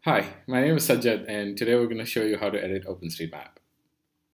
Hi, my name is Sajjad, and today we're going to show you how to edit OpenStreetMap.